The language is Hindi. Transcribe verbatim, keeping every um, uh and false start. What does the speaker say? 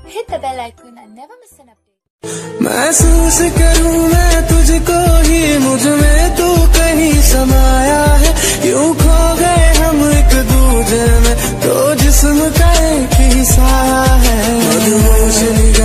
Hit the bell icon and never miss an update. महसूस करूं मैं तुझको ही, मुझ में तू कहीं समाया है। यूं खो गए हम एक दूजे में, तो जिस्म का एक ही साया है। मदहोश